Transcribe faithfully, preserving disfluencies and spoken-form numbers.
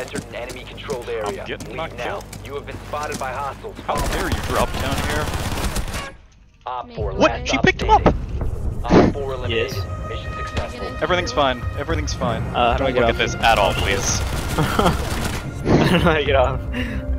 entered an enemy-controlled area. I'm getting Leave my now. kill. You have been spotted by hostiles. How dare you drop down here? Op four, What? last She op picked him up! standing. Op four eliminated. Yes. Mission successful. Everything's fine. Everything's fine. Uh, how do I Don't get look off? at this at all, please. How do I get off?